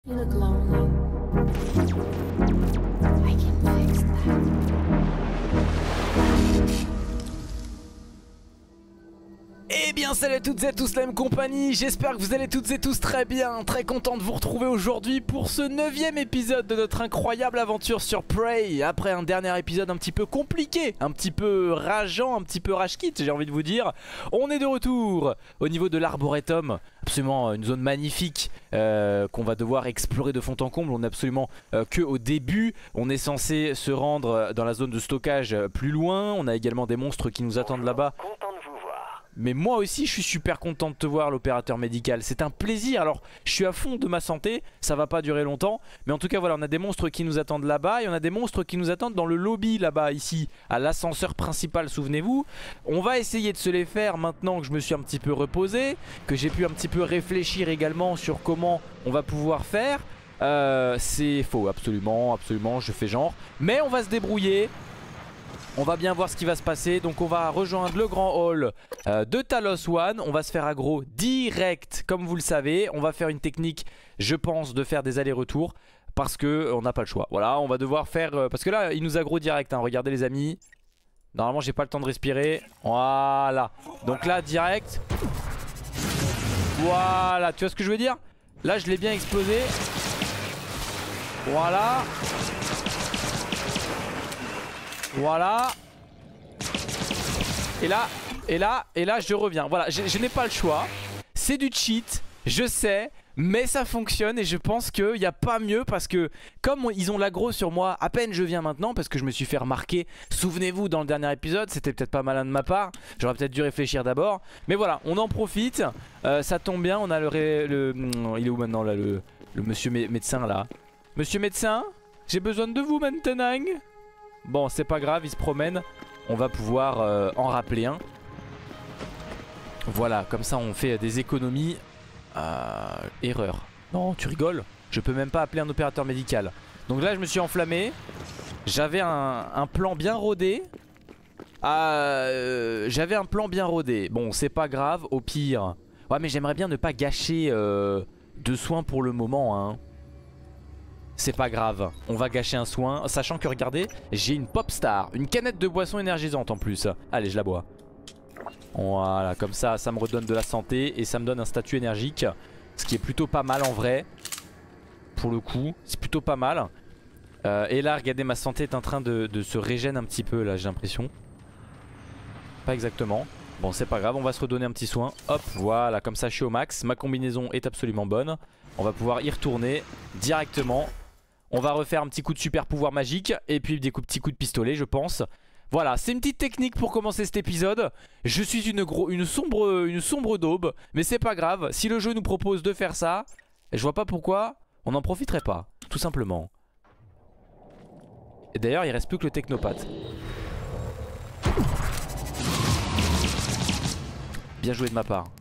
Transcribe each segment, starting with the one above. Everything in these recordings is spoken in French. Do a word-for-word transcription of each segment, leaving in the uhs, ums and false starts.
You look lonely. I can fix that. Eh bien salut à toutes et à tous la même compagnie, j'espère que vous allez toutes et tous très bien. Très content de vous retrouver aujourd'hui pour ce neuvième épisode de notre incroyable aventure sur Prey. Après un dernier épisode un petit peu compliqué, un petit peu rageant, un petit peu rage kit, j'ai envie de vous dire. On est de retour au niveau de l'Arboretum, absolument une zone magnifique euh, qu'on va devoir explorer de fond en comble. On est absolument euh, que au début, on est censé se rendre dans la zone de stockage plus loin. On a également des monstres qui nous attendent là-bas. Mais moi aussi je suis super content de te voir, l'opérateur médical, c'est un plaisir. Alors je suis à fond de ma santé, ça va pas durer longtemps, mais en tout cas voilà, on a des monstres qui nous attendent là-bas. Et on a des monstres qui nous attendent dans le lobby là-bas, ici, à l'ascenseur principal, souvenez-vous. On va essayer de se les faire maintenant que je me suis un petit peu reposé, que j'ai pu un petit peu réfléchir également sur comment on va pouvoir faire. euh, C'est faux, absolument, absolument, je fais genre. Mais on va se débrouiller. On va bien voir ce qui va se passer. Donc on va rejoindre le grand hall euh, de Talos One. On va se faire aggro direct, comme vous le savez. On va faire une technique, je pense, de faire des allers-retours, parce que on n'a pas le choix. Voilà, on va devoir faire euh, parce que là il nous aggro direct, hein. Regardez les amis, normalement j'ai pas le temps de respirer. Voilà, donc là direct. Voilà, tu vois ce que je veux dire? Là je l'ai bien explosé. Voilà. Voilà. Et là, et là, et là je reviens. Voilà, je, je n'ai pas le choix. C'est du cheat, je sais, mais ça fonctionne. Et je pense qu'il n'y a pas mieux, parce que comme on, ils ont l'aggro sur moi, à peine je viens maintenant, parce que je me suis fait remarquer. Souvenez-vous, dans le dernier épisode, c'était peut-être pas malin de ma part. J'aurais peut-être dû réfléchir d'abord. Mais voilà, on en profite. euh, Ça tombe bien, on a le, ré, le... Il est où maintenant là, le, le monsieur mé médecin là? Monsieur médecin, j'ai besoin de vous maintenant. Bon, c'est pas grave, il se promène. On va pouvoir euh, en rappeler un. Voilà, comme ça on fait des économies. euh, Erreur. Non, tu rigoles, je peux même pas appeler un opérateur médical. Donc là je me suis enflammé. J'avais un, un plan bien rodé. euh, J'avais un plan bien rodé. Bon, c'est pas grave, au pire. Ouais, mais j'aimerais bien ne pas gâcher euh, de soins pour le moment, hein. C'est pas grave, on va gâcher un soin, sachant que regardez, j'ai une pop star, une canette de boisson énergisante en plus. Allez, je la bois. Voilà, comme ça, ça me redonne de la santé et ça me donne un statut énergique, ce qui est plutôt pas mal en vrai. Pour le coup, c'est plutôt pas mal. euh, Et là, regardez, ma santé est en train de, de se régénérer un petit peu là, j'ai l'impression. Pas exactement. Bon, c'est pas grave, on va se redonner un petit soin. Hop, voilà, comme ça je suis au max. Ma combinaison est absolument bonne. On va pouvoir y retourner directement. On va refaire un petit coup de super pouvoir magique et puis des coups, petits coups de pistolet, je pense. Voilà, c'est une petite technique pour commencer cet épisode. Je suis une, gros, une, sombre, une sombre daube, mais c'est pas grave. Si le jeu nous propose de faire ça, je vois pas pourquoi on n'en profiterait pas, tout simplement. Et d'ailleurs, il reste plus que le technopathe. Bien joué de ma part.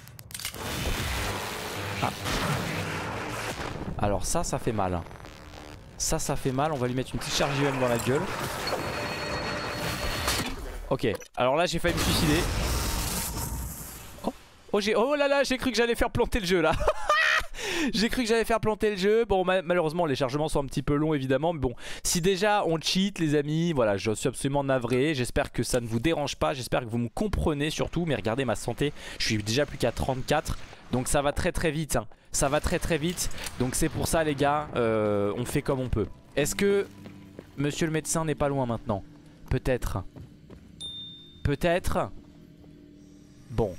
Ah. Alors ça, ça fait mal. Ça, ça fait mal. On va lui mettre une petite charge I M dans la gueule. Ok. Alors là, j'ai failli me suicider. Oh, oh, oh là là, j'ai cru que j'allais faire planter le jeu là. J'ai cru que j'allais faire planter le jeu. Bon, ma malheureusement, les chargements sont un petit peu longs évidemment. Mais bon, si déjà on cheat, les amis, voilà, je suis absolument navré. J'espère que ça ne vous dérange pas. J'espère que vous me comprenez surtout. Mais regardez ma santé, je suis déjà plus qu'à trente-quatre. Donc ça va très très vite, hein. Ça va très très vite. Donc c'est pour ça les gars, euh, on fait comme on peut. Est-ce que monsieur le médecin n'est pas loin maintenant? Peut-être. Peut-être. Bon.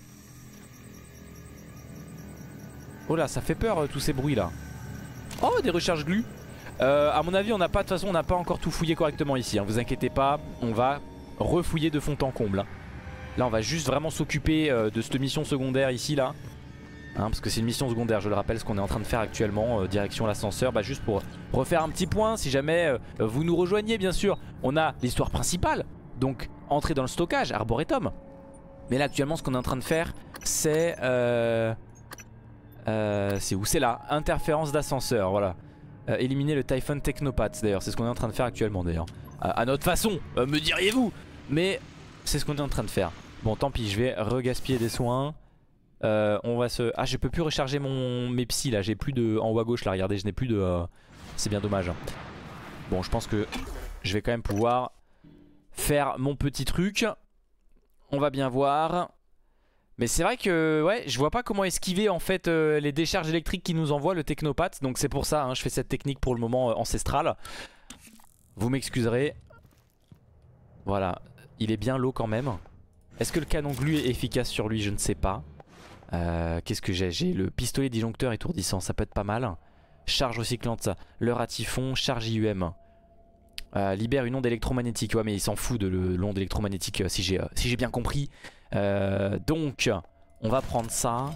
Oh là, ça fait peur euh, tous ces bruits là. Oh, des recharges glu. euh, À mon avis on n'a pas, de toute façon on n'a pas encore tout fouillé correctement ici, hein. Vous inquiétez pas, on va refouiller de fond en comble, hein. Là on va juste vraiment s'occuper euh, de cette mission secondaire ici là, hein, parce que c'est une mission secondaire, je le rappelle, ce qu'on est en train de faire actuellement, euh, direction l'ascenseur, bah, juste pour refaire un petit point. Si jamais euh, vous nous rejoignez, bien sûr, on a l'histoire principale, donc entrer dans le stockage, Arboretum. Mais là actuellement ce qu'on est en train de faire, c'est... Euh... Euh, c'est où? C'est là, interférence d'ascenseur, voilà. euh, Éliminer le Typhon Technopath, d'ailleurs, c'est ce qu'on est en train de faire actuellement d'ailleurs. euh, À notre façon, euh, me diriez-vous. Mais c'est ce qu'on est en train de faire. Bon, tant pis, je vais regaspiller des soins. Euh, on va se... Ah, je peux plus recharger mon... mes psy là. J'ai plus de... En haut à gauche là, regardez, je n'ai plus de... Euh... C'est bien dommage. Hein. Bon, je pense que je vais quand même pouvoir faire mon petit truc. On va bien voir. Mais c'est vrai que ouais, je vois pas comment esquiver en fait euh, les décharges électriques qui nous envoient le technopathe. Donc c'est pour ça, hein, je fais cette technique pour le moment euh, ancestrale. Vous m'excuserez. Voilà, il est bien low quand même. Est-ce que le canon glu est efficace sur lui? Je ne sais pas. Euh, Qu'est-ce que j'ai? J'ai le pistolet disjoncteur étourdissant, ça peut être pas mal. Charge recyclante, leurre à typhon, charge I U M. Euh, libère une onde électromagnétique. Ouais, mais il s'en fout de l'onde électromagnétique euh, si j'ai euh, si j'ai bien compris. Euh, donc, on va prendre ça.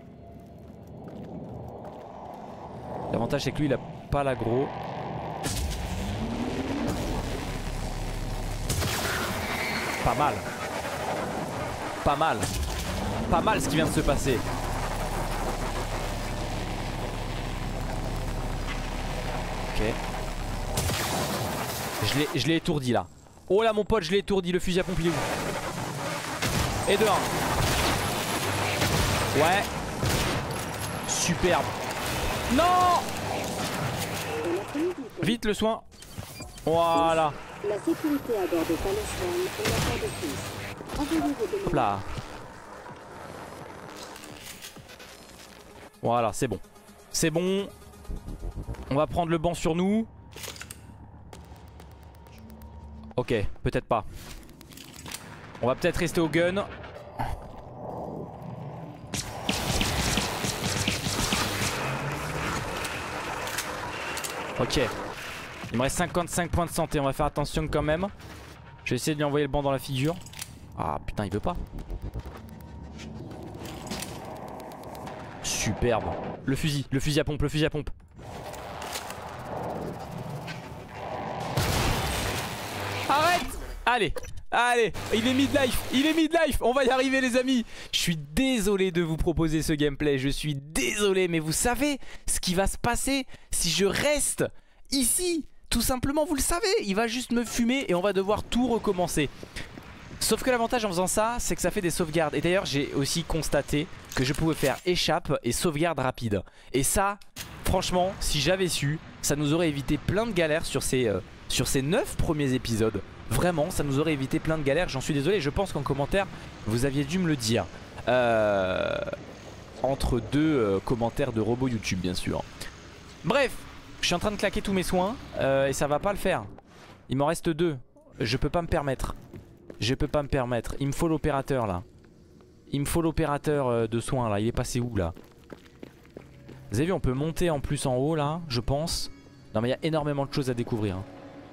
L'avantage c'est que lui il a pas l'aggro. Pas mal. Pas mal. Pas mal ce qui vient de se passer. Ok. Je l'ai étourdi là. Oh là mon pote, je l'ai étourdi. Le fusil à pompe il est où? Et de un. Ouais. Superbe. Non. Vite le soin. Voilà. La sécurité à bord de Talisman est la de plus. Envoyez vos demandes. Hop là. Voilà, c'est bon. C'est bon. On va prendre le banc sur nous. Ok, peut-être pas. On va peut-être rester au gun. Ok. Il me reste cinquante-cinq points de santé. On va faire attention quand même. Je vais essayer de lui envoyer le banc dans la figure. Ah putain, il veut pas. Superbe. Le fusil, le fusil à pompe, le fusil à pompe. Arrête. Allez, allez, il est mid-life, il est mid-life. On va y arriver les amis. Je suis désolé de vous proposer ce gameplay. Je suis désolé, mais vous savez ce qui va se passer si je reste ici. Tout simplement, vous le savez, il va juste me fumer et on va devoir tout recommencer. Sauf que l'avantage en faisant ça, c'est que ça fait des sauvegardes. Et d'ailleurs, j'ai aussi constaté que je pouvais faire échappe et sauvegarde rapide. Et ça, franchement, si j'avais su, ça nous aurait évité plein de galères sur ces, euh, sur ces neuf premiers épisodes. Vraiment, ça nous aurait évité plein de galères. J'en suis désolé, je pense qu'en commentaire, vous aviez dû me le dire. Euh, entre deux euh, commentaires de robots YouTube, bien sûr. Bref, je suis en train de claquer tous mes soins euh, et ça va pas le faire. Il m'en reste deux. Je peux pas me permettre. Je peux pas me permettre. Il me faut l'opérateur là. Il me faut l'opérateur euh, de soins là. Il est passé où là? Vous avez vu, on peut monter en plus en haut là, je pense. Non mais il y a énormément de choses à découvrir. hein.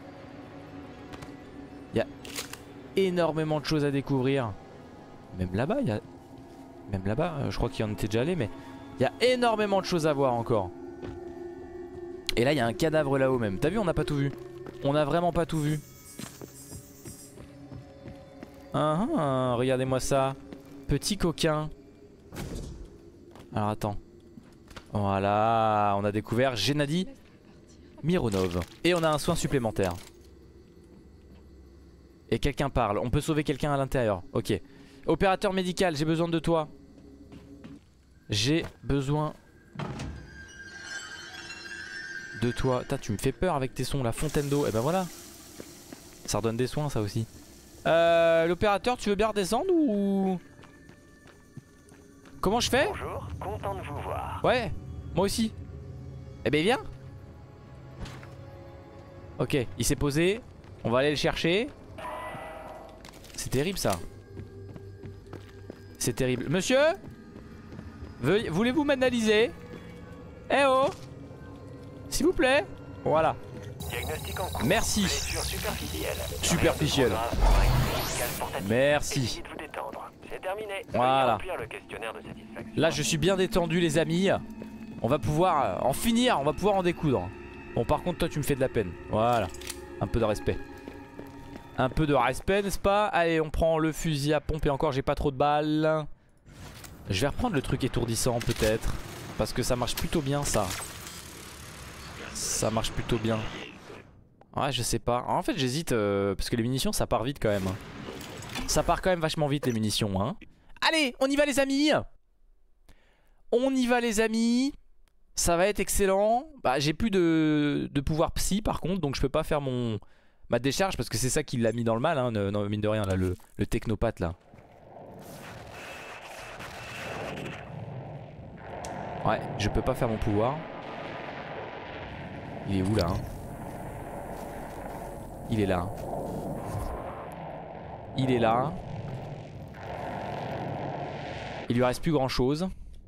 Il y a énormément de choses à découvrir. Même là-bas, il y a... Même là-bas, euh, je crois qu'il y en était déjà allé, mais... Il y a énormément de choses à voir encore. Et là, il y a un cadavre là-haut même. T'as vu, on n'a pas tout vu. On n'a vraiment pas tout vu. Ah, ah, regardez-moi ça. Petit coquin. Alors attends. Voilà, on a découvert Gennady Mironov. Et on a un soin supplémentaire. Et quelqu'un parle. On peut sauver quelqu'un à l'intérieur. Ok. Opérateur médical, j'ai besoin de toi. J'ai besoin de toi. Putain, tu me fais peur avec tes sons, la fontaine d'eau. Et ben voilà. Ça redonne des soins, ça aussi. Euh, L'opérateur, tu veux bien redescendre ou... Comment je fais? Bonjour, content de vous voir. Ouais, moi aussi. Eh ben viens. Ok, il s'est posé. On va aller le chercher. C'est terrible ça. C'est terrible. Monsieur, voulez-vous m'analyser? Eh oh, s'il vous plaît. Voilà. Diagnostic en cours. Merci. Blessure superficielle. Superficielle. Merci. Vous détendre. C'est terminé. Voilà. Remplir le questionnaire de satisfaction. Là je suis bien détendu les amis. On va pouvoir en finir, on va pouvoir en découdre. Bon par contre toi tu me fais de la peine. Voilà. Un peu de respect. Un peu de respect n'est-ce pas? Allez on prend le fusil à pompe et encore j'ai pas trop de balles. Je vais reprendre le truc étourdissant peut-être. Parce que ça marche plutôt bien ça. Ça marche plutôt bien. Ouais je sais pas. En fait j'hésite euh, parce que les munitions ça part vite quand même. Ça part quand même vachement vite les munitions hein. Allez on y va les amis. On y va les amis. Ça va être excellent. Bah j'ai plus de, de pouvoir psy par contre, donc je peux pas faire mon ma décharge parce que c'est ça qui l'a mis dans le mal, hein, non, mine de rien là, le, le technopathe là. Ouais, je peux pas faire mon pouvoir. Il est où là hein? Il est là. Hein. Il est là. Il lui reste plus grand chose.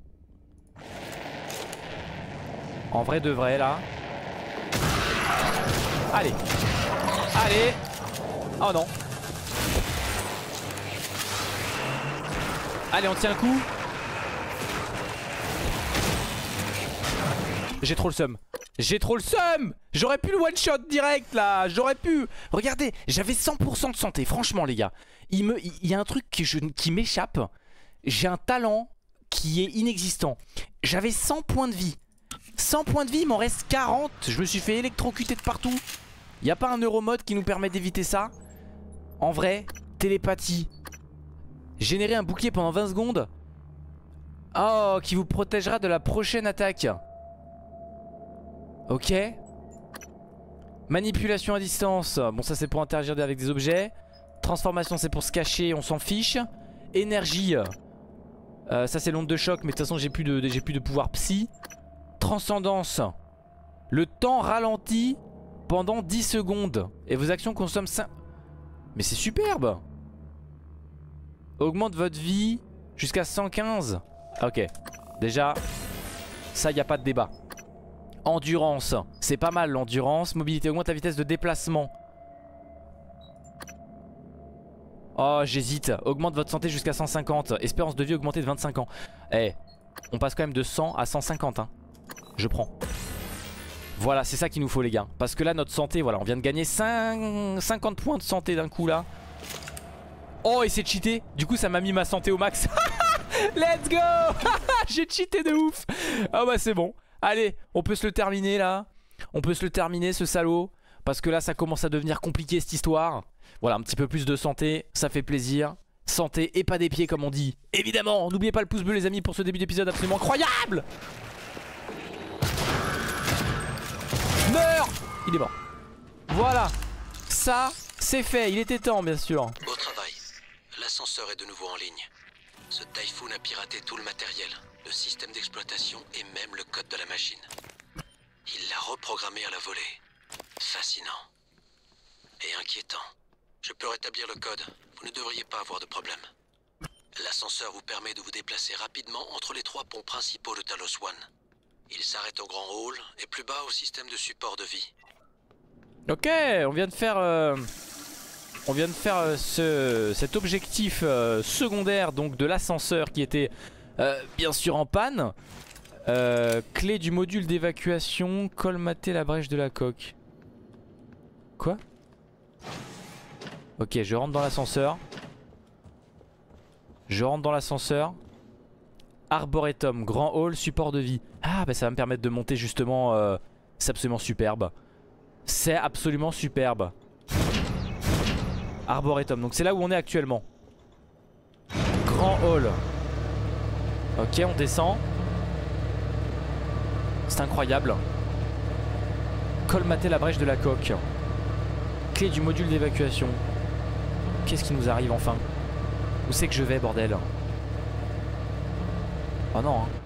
En vrai de vrai là. Allez. Allez. Oh non. Allez on tient le coup. J'ai trop le seum. J'ai trop le seum. J'aurais pu le one shot direct là. J'aurais pu. Regardez, j'avais cent pour cent de santé. Franchement les gars, il, me, il y a un truc qui, je, qui m'échappe. J'ai un talent qui est inexistant. J'avais cent points de vie. cent points de vie, il m'en reste quarante. Je me suis fait électrocuter de partout. Il n'y a pas un neuromode qui nous permet d'éviter ça? En vrai, télépathie. Générer un bouclier pendant vingt secondes. Oh, qui vous protégera de la prochaine attaque. Ok. Manipulation à distance. Bon ça c'est pour interagir avec des objets. Transformation c'est pour se cacher, on s'en fiche. Énergie. Euh, ça c'est l'onde de choc mais de toute façon j'ai plus de, j'ai plus de pouvoir psy. Transcendance. Le temps ralentit pendant dix secondes. Et vos actions consomment cinq... Mais c'est superbe. Augmente votre vie jusqu'à cent quinze. Ok. Déjà ça y a pas de débat. Endurance, c'est pas mal l'endurance. Mobilité, augmente la vitesse de déplacement. Oh j'hésite. Augmente votre santé jusqu'à cent cinquante. Espérance de vie augmentée de vingt-cinq ans. Eh, on passe quand même de cent à cent cinquante hein. Je prends. Voilà c'est ça qu'il nous faut les gars. Parce que là notre santé, voilà on vient de gagner cinq... cinquante points de santé d'un coup là. Oh et c'est cheaté. Du coup ça m'a mis ma santé au max. Let's go. J'ai cheaté de ouf. Ah bah c'est bon. Allez, on peut se le terminer là. On peut se le terminer ce salaud. Parce que là ça commence à devenir compliqué cette histoire. Voilà un petit peu plus de santé, ça fait plaisir. Santé et pas des pieds comme on dit. Évidemment, n'oubliez pas le pouce bleu les amis pour ce début d'épisode absolument incroyable. Meurs. Il est mort. Voilà. Ça c'est fait, il était temps bien sûr. Beau travail. L'ascenseur est de nouveau en ligne. Ce Typhoon a piraté tout le matériel, le système d'exploitation et même le code de la machine. Il l'a reprogrammé à la volée. Fascinant. Et inquiétant. Je peux rétablir le code. Vous ne devriez pas avoir de problème. L'ascenseur vous permet de vous déplacer rapidement entre les trois ponts principaux de Talos One. Il s'arrête au grand hall et plus bas au système de support de vie. Ok, on vient de faire... Euh... On vient de faire euh, ce, cet objectif euh, secondaire donc de l'ascenseur qui était euh, bien sûr en panne. Euh, clé du module d'évacuation, colmater la brèche de la coque. Quoi? Ok, je rentre dans l'ascenseur. Je rentre dans l'ascenseur. Arboretum, grand hall, support de vie. Ah bah ça va me permettre de monter justement. Euh, c'est absolument superbe. C'est absolument superbe. Arboretum, donc c'est là où on est actuellement. Grand hall. Ok, on descend. C'est incroyable. Colmater la brèche de la coque. Clé du module d'évacuation. Qu'est-ce qui nous arrive enfin? Où c'est que je vais bordel? Oh non hein.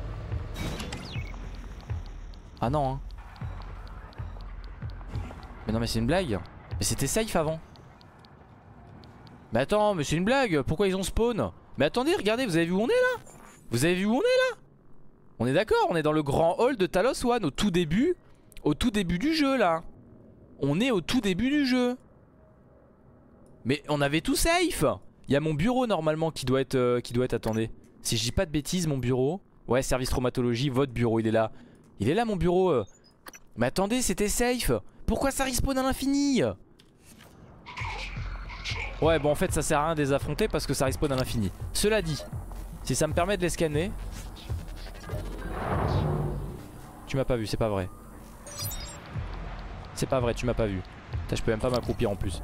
Ah non hein. Mais non mais c'est une blague. Mais c'était safe avant. Mais attends, mais c'est une blague. Pourquoi ils ont spawn? Mais attendez, regardez, vous avez vu où on est là? Vous avez vu où on est là? On est d'accord, on est dans le grand hall de Talos One au tout début. Au tout début du jeu là. On est au tout début du jeu. Mais on avait tout safe. Il y a mon bureau normalement qui doit être, euh, qui doit être, attendez. Si je dis pas de bêtises, mon bureau. Ouais, service traumatologie, votre bureau, il est là. Il est là mon bureau. euh. Mais attendez, c'était safe. Pourquoi ça respawn à l'infini? Ouais bon en fait ça sert à rien de les affronter parce que ça respawn à l'infini. Cela dit, si ça me permet de les scanner. Tu m'as pas vu, c'est pas vrai. C'est pas vrai, tu m'as pas vu. Putain, je peux même pas m'accroupir en plus.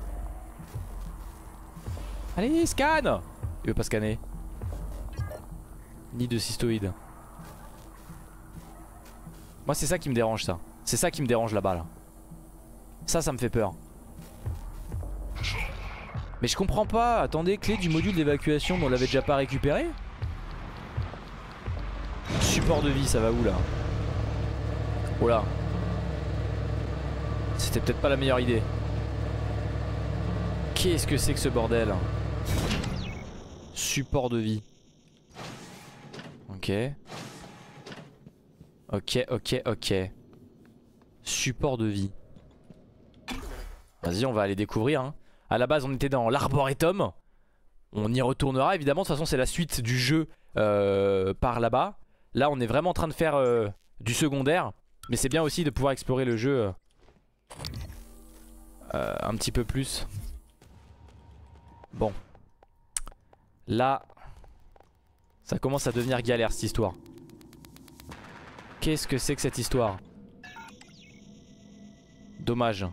Allez, scanne. Il veut pas scanner. Ni de cystoïde. Moi c'est ça qui me dérange ça. C'est ça qui me dérange là-bas là. Ça ça me fait peur. Mais je comprends pas. Attendez, clé du module d'évacuation, mais on l'avait déjà pas récupéré. Support de vie, ça va où là? Oh là. C'était peut-être pas la meilleure idée. Qu'est-ce que c'est que ce bordel? Support de vie. Ok. Ok, ok, ok. Support de vie. Vas-y, on va aller découvrir hein. À la base on était dans l'arboretum. On y retournera évidemment. De toute façon c'est la suite du jeu euh, par là-bas. Là on est vraiment en train de faire euh, du secondaire. Mais c'est bien aussi de pouvoir explorer le jeu euh, euh, un petit peu plus. Bon. Là ça commence à devenir galère cette histoire. Qu'est-ce que c'est que cette histoire? Dommage.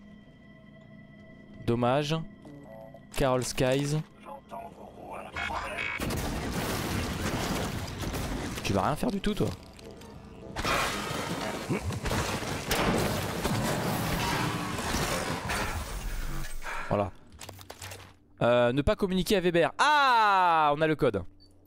Dommage. Carol Skies. Tu vas rien faire du tout toi. Voilà. Euh, ne pas communiquer à Weber. Ah, on a le code.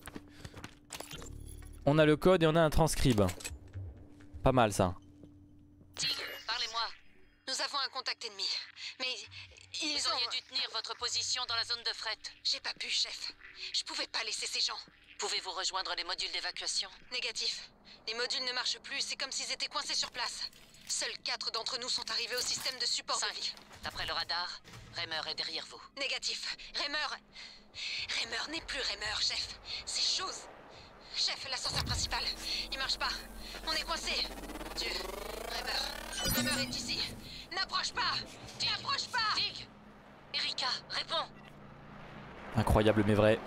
On a le code et on a un transcribe. Pas mal ça. Parlez-moi. Nous avons un contact ennemi. Mais ils Vous auriez ont... dû tenir votre position dans la zone de fret. J'ai pas pu, chef. Je pouvais pas laisser ces gens. Pouvez-vous rejoindre les modules d'évacuation? Négatif. Les modules ne marchent plus, c'est comme s'ils étaient coincés sur place. Seuls quatre d'entre nous sont arrivés au système de support Cinq. de vie. D'après le radar, Reimer est derrière vous. Négatif. Reimer... Reimer n'est plus Reimer, chef. C'est chose. Chef, l'ascenseur principal. Il marche pas. On est coincé. Dieu. Reimer. Reimer est ici. N'approche pas. N'approche pas. Dig. Erika, réponds. Incroyable mais vrai.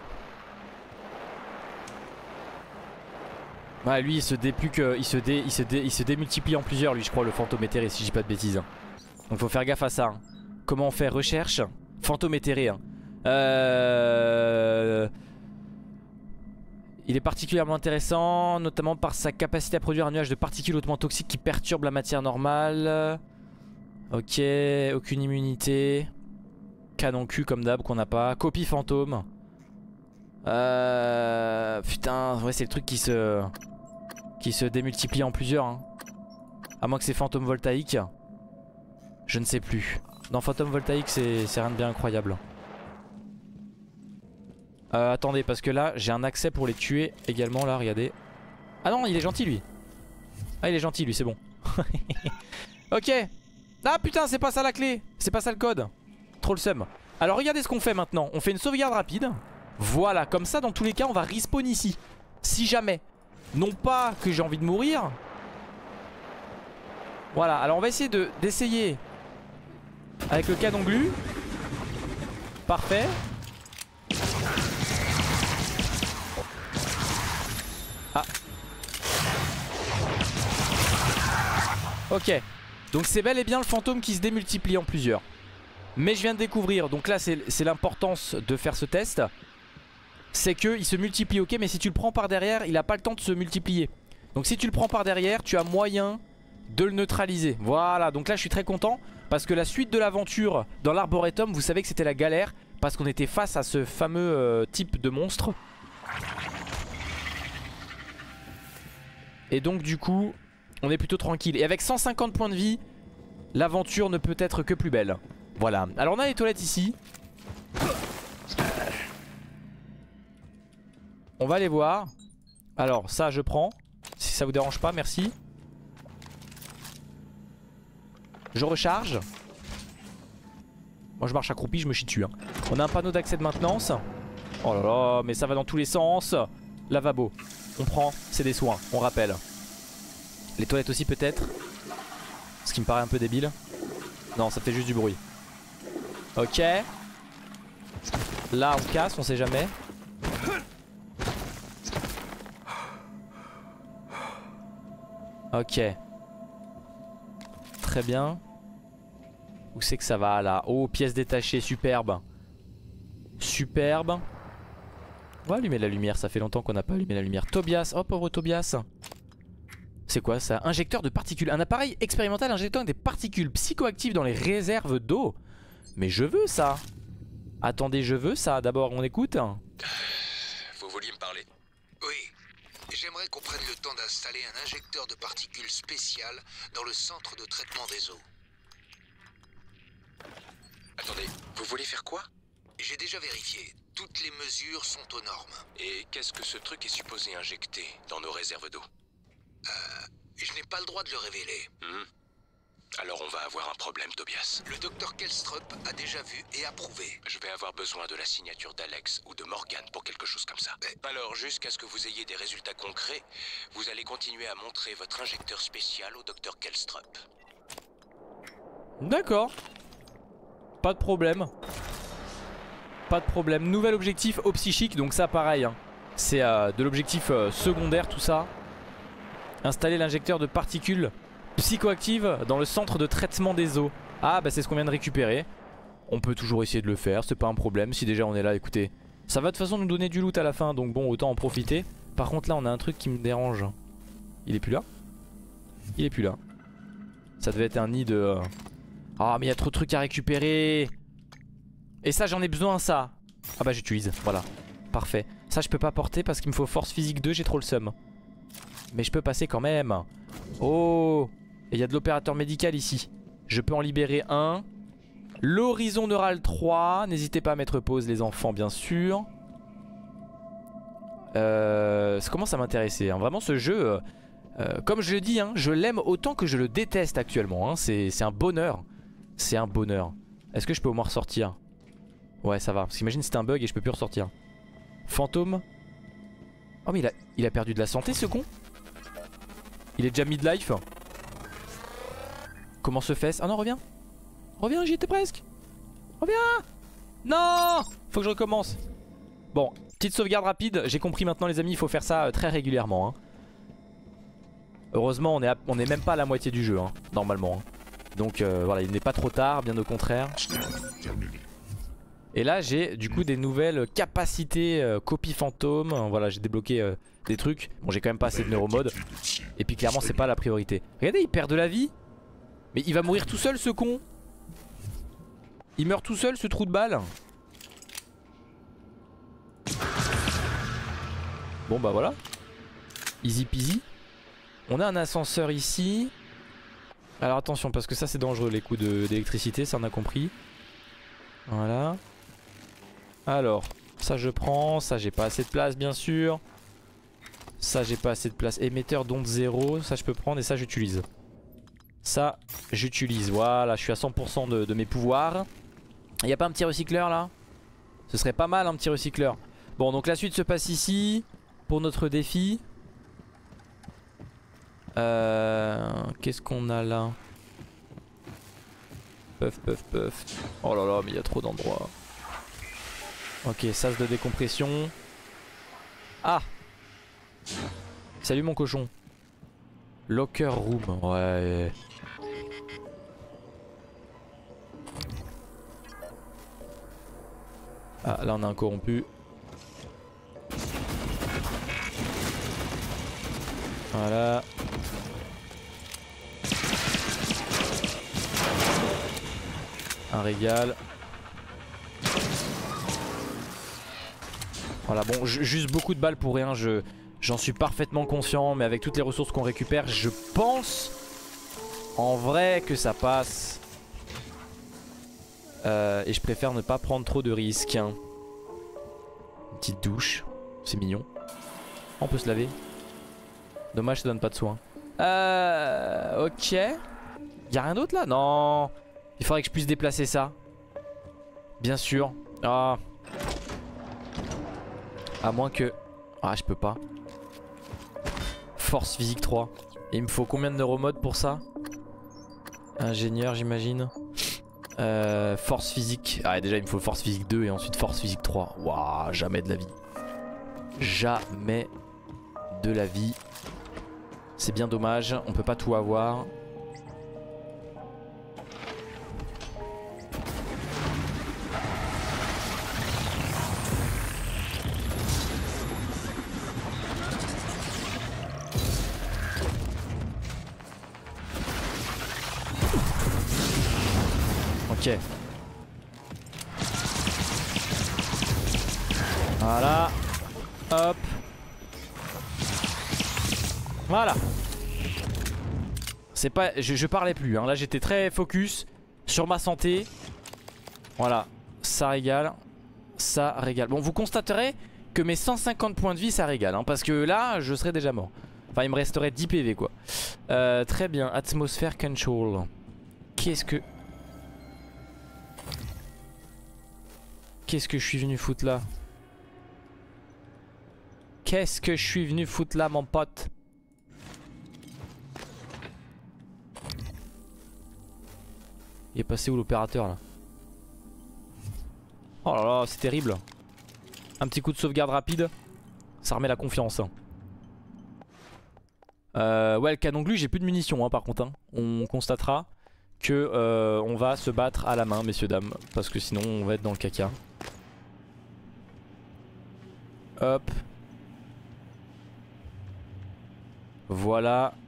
Ouais, lui il se dé plus que il se dé il se dé il se démultiplie en plusieurs lui je crois le fantôme éthéré si je dis pas de bêtises. Donc faut faire gaffe à ça. Hein. Comment on fait recherche fantôme éthéré hein. Euh... Il est particulièrement intéressant notamment par sa capacité à produire un nuage de particules hautement toxiques qui perturbe la matière normale. Ok, aucune immunité. Canon cul comme d'hab qu'on n'a pas. Copie fantôme. Euh... Putain, ouais c'est le truc qui se... Qui se démultiplie en plusieurs hein. À moins que c'est fantôme voltaïque. Je ne sais plus. Dans fantôme voltaïque c'est rien de bien incroyable. Euh, attendez parce que là j'ai un accès pour les tuer également là regardez. Ah non il est gentil lui. Ah il est gentil lui c'est bon. Ok. Ah putain c'est pas ça la clé. C'est pas ça le code. Trop le seum. Alors regardez ce qu'on fait maintenant. On fait une sauvegarde rapide. Voilà comme ça dans tous les cas on va respawn ici. Si jamais. Non pas que j'ai envie de mourir. Voilà alors on va essayer de d'essayer avec le canon glu. Parfait. Ah. Ok. Donc c'est bel et bien le fantôme qui se démultiplie en plusieurs. Mais je viens de découvrir, donc là c'est l'importance de faire ce test. C'est qu'il se multiplie ok mais si tu le prends par derrière il a pas le temps de se multiplier. Donc si tu le prends par derrière tu as moyen de le neutraliser. Voilà donc là je suis très content. Parce que la suite de l'aventure dans l'arboretum vous savez que c'était la galère. Parce qu'on était face à ce fameux euh, type de monstre. Et donc du coup on est plutôt tranquille. Et avec cent cinquante points de vie l'aventure ne peut être que plus belle. Voilà, alors on a les toilettes ici. On va aller voir. Alors ça je prends. Si ça vous dérange pas, merci. Je recharge. Moi je marche accroupi, je me chie dessus hein. On a un panneau d'accès de maintenance. Oh là là, mais ça va dans tous les sens. Lavabo, on prend, c'est des soins, on rappelle. Les toilettes aussi peut-être. Ce qui me paraît un peu débile. Non, ça fait juste du bruit. Ok. Là on casse, on sait jamais. Ok. Très bien. Où c'est que ça va là? Oh, pièce détachée, superbe. Superbe. On va allumer la lumière, ça fait longtemps qu'on n'a pas allumé la lumière. Tobias, oh pauvre Tobias. C'est quoi ça? Injecteur de particules. Un appareil expérimental injectant des particules psychoactives dans les réserves d'eau. Mais je veux ça. Attendez, je veux ça. D'abord, on écoute. Vous vouliez me parler? Oui. J'aimerais qu'on prenne le temps d'installer un injecteur de particules spécial dans le centre de traitement des eaux. Attendez, vous voulez faire quoi? J'ai déjà vérifié. Toutes les mesures sont aux normes. Et qu'est-ce que ce truc est supposé injecter dans nos réserves d'eau? Euh, je n'ai pas le droit de le révéler. Hmm. Alors on va avoir un problème, Tobias. Le docteur Kelstrup a déjà vu et approuvé. Je vais avoir besoin de la signature d'Alex ou de Morgan pour quelque chose comme ça. Mais... Alors jusqu'à ce que vous ayez des résultats concrets, vous allez continuer à montrer votre injecteur spécial au docteur Kelstrup. D'accord. Pas de problème. Pas de problème. Nouvel objectif au psychique, donc ça pareil. Hein. C'est euh, de l'objectif euh, secondaire tout ça. Installer l'injecteur de particules psychoactives dans le centre de traitement des eaux. Ah bah c'est ce qu'on vient de récupérer. On peut toujours essayer de le faire, c'est pas un problème. Si déjà on est là, écoutez, ça va de toute façon nous donner du loot à la fin, donc bon, autant en profiter. Par contre là on a un truc qui me dérange. Il est plus là? Il est plus là. Ça devait être un nid de... Ah mais il y a trop de trucs à récupérer. Et ça j'en ai besoin, ça. Ah bah j'utilise, voilà. Parfait. Ça je peux pas porter parce qu'il me faut force physique deux, j'ai trop le seum. Mais je peux passer quand même. Oh. Et il y a de l'opérateur médical ici. Je peux en libérer un. L'horizon neural trois. N'hésitez pas à mettre pause les enfants bien sûr. Euh, ça commence à m'intéresser hein. Vraiment ce jeu euh, euh, comme je le dis hein, je l'aime autant que je le déteste actuellement hein. C'est un bonheur. C'est un bonheur. Est-ce que je peux au moins ressortir? Ouais ça va. Parce qu'imagine c'est un bug et je peux plus ressortir. Fantôme. Oh mais il a, il a perdu de la santé ce con. Il est déjà midlife. Comment se fait-ce? Ah non reviens. Reviens, j'y étais presque. Reviens. Non. Faut que je recommence. Bon, petite sauvegarde rapide. J'ai compris maintenant les amis, il faut faire ça euh, très régulièrement hein. Heureusement on est, à, on est même pas à la moitié du jeu hein, normalement hein. Donc euh, voilà, il n'est pas trop tard, bien au contraire. Et là j'ai du coup des nouvelles capacités euh, copie fantôme. Voilà, j'ai débloqué euh, des trucs. Bon j'ai quand même pas assez de neuromode. Et puis clairement c'est pas la priorité. Regardez, il perd de la vie. Mais il va mourir tout seul ce con. Il meurt tout seul ce trou de balle. Bon bah voilà. Easy peasy. On a un ascenseur ici. Alors attention parce que ça c'est dangereux les coups d'électricité, ça on a compris. Voilà. Alors, ça je prends, ça j'ai pas assez de place bien sûr. Ça j'ai pas assez de place. Émetteur d'onde zéro, ça je peux prendre et ça j'utilise. Ça j'utilise, voilà, je suis à cent pour cent de, de mes pouvoirs. Y'a pas un petit recycleur là? Ce serait pas mal un petit recycleur. Bon donc la suite se passe ici pour notre défi. Euh, Qu'est-ce qu'on a là? Puff puff puff. Oh là là mais il y a trop d'endroits. Ok, sas de décompression. Ah. Salut mon cochon. Locker room, ouais. Ah là on a un corrompu. Voilà. Un régal. Voilà bon, juste beaucoup de balles pour rien, je j'en suis parfaitement conscient, mais avec toutes les ressources qu'on récupère, je pense en vrai que ça passe. Euh, et je préfère ne pas prendre trop de risques. Hein. Une petite douche, c'est mignon. On peut se laver. Dommage, ça donne pas de soin. Euh, ok. Y'a rien d'autre là? Non. Il faudrait que je puisse déplacer ça. Bien sûr. Ah. À moins que... Ah, je peux pas. Force physique trois. Et il me faut combien de neuromodes pour ça? Ingénieur, j'imagine. Euh, force physique. Ah, déjà, il me faut force physique deux et ensuite force physique trois. Waouh, jamais de la vie. Jamais de la vie. C'est bien dommage. On peut pas tout avoir. Ok. Voilà. Hop. Voilà. C'est pas... Je, je parlais plus hein. Là j'étais très focus sur ma santé. Voilà. Ça régale. Ça régale. Bon vous constaterez que mes cent cinquante points de vie ça régale hein, parce que là je serais déjà mort. Enfin il me resterait dix P V quoi. euh, Très bien. Atmosphere control. Qu'est-ce que... Qu'est-ce que je suis venu foutre là? Qu'est-ce que je suis venu foutre là mon pote? Il est passé où l'opérateur là? Oh là là c'est terrible. Un petit coup de sauvegarde rapide. Ça remet la confiance hein. euh, Ouais le canon glu j'ai plus de munitions hein, par contre hein. On constatera que euh, on va se battre à la main messieurs dames. Parce que sinon on va être dans le caca. Hop. Voilà.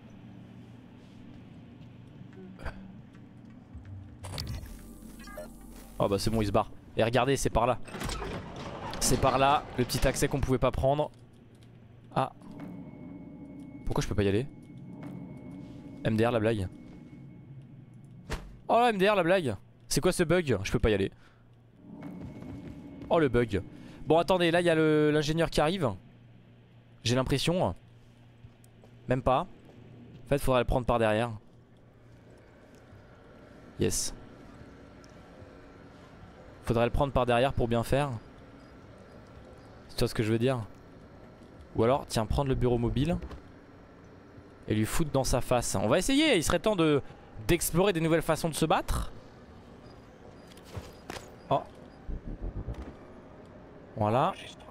Oh bah c'est bon il se barre. Et regardez c'est par là. C'est par là. Le petit accès qu'on pouvait pas prendre. Ah. Pourquoi je peux pas y aller? M D R la blague. Oh là M D R la blague. C'est quoi ce bug? Je peux pas y aller. Oh le bug. Bon attendez là il y a l'ingénieur qui arrive. J'ai l'impression. Même pas. En fait faudrait le prendre par derrière. Yes. Faudrait le prendre par derrière pour bien faire. C'est toi ce que je veux dire? Ou alors tiens prendre le bureau mobile et lui foutre dans sa face. On va essayer. Il serait temps de d'explorer des nouvelles façons de se battre. Oh. Voilà.